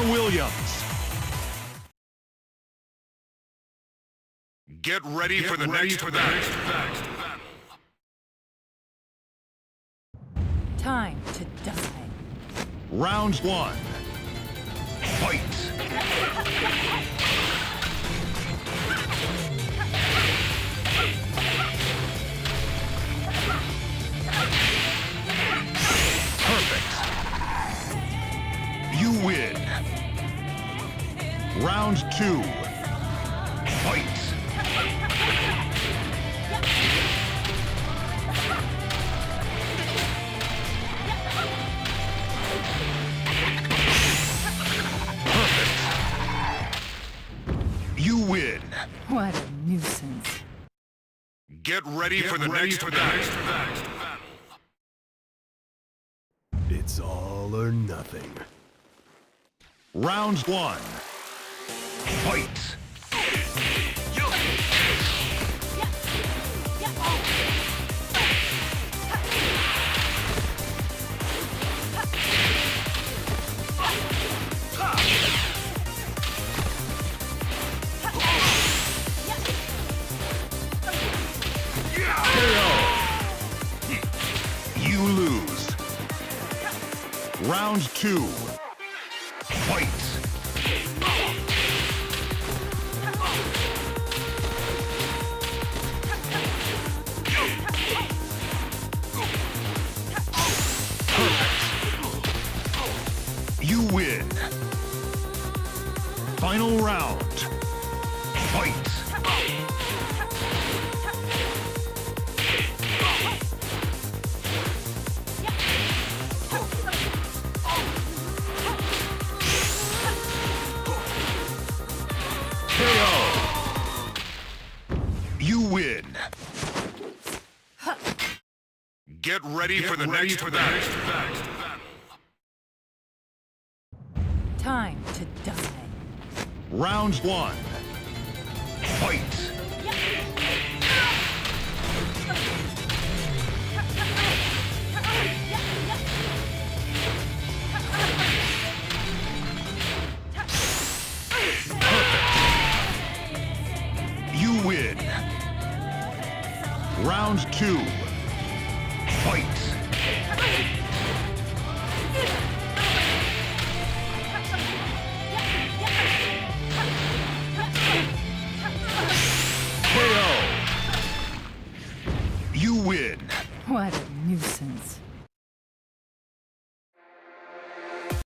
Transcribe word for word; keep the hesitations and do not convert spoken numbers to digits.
Serena Williams. Get ready Get for the ready next for battle. The next battle. Time to die. Round one. Fight! You win. Round two. Fight. Perfect. You win. What a nuisance. Get ready Get for the ready next for battle. The next battle. It's all or nothing. Round one. Fight! K O. You lose. Round two. Fight! You win. Final round. Fight. K O. You win. Get ready Get for the ready next for battle. The next battle. Time to die. Round one. Fight! Perfect. You win. Round two. Fight! K O. You win. What a nuisance.